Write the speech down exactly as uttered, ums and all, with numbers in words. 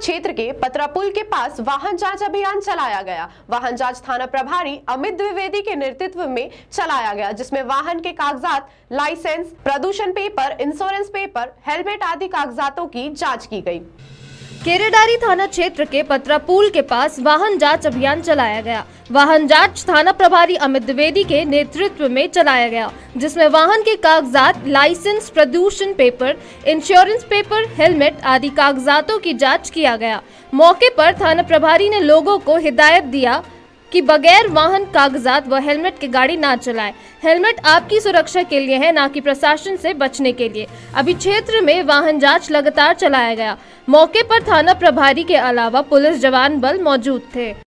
क्षेत्र के पतरापुल के पास वाहन जांच अभियान चलाया गया। वाहन जांच थाना प्रभारी अमित द्विवेदी के नेतृत्व में चलाया गया, जिसमें वाहन के कागजात, लाइसेंस, प्रदूषण पेपर, इंश्योरेंस पेपर, हेलमेट आदि कागजातों की जांच की गई। केरेडारी थाना क्षेत्र के पतरापुल के पास वाहन जांच अभियान चलाया गया। वाहन जांच थाना प्रभारी अमित द्विवेदी के नेतृत्व में चलाया गया, जिसमें वाहन के कागजात, लाइसेंस, प्रदूषण पेपर, इंश्योरेंस पेपर, हेलमेट आदि कागजातों की जांच किया गया। मौके पर थाना प्रभारी ने लोगों को हिदायत दिया कि बगैर वाहन कागजात व हेलमेट के गाड़ी ना चलाएं। हेलमेट आपकी सुरक्षा के लिए है, ना कि प्रशासन से बचने के लिए। अभी क्षेत्र में वाहन जांच लगातार चलाया गया। मौके पर थाना प्रभारी के अलावा पुलिस जवान बल मौजूद थे।